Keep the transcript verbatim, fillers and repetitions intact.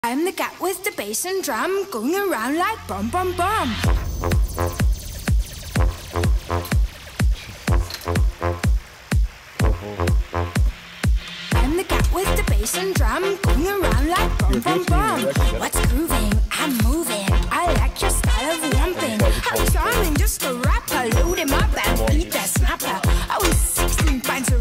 I'm the cat with the bass and drum, going around like bum bum bum. I'm the cat with the bass and drum, going around like bum bum bum. What's grooving? I'm moving. I like your style of lumping. I'm charming, just a rapper. Load him up and beat that snapper. I was sixteen pints of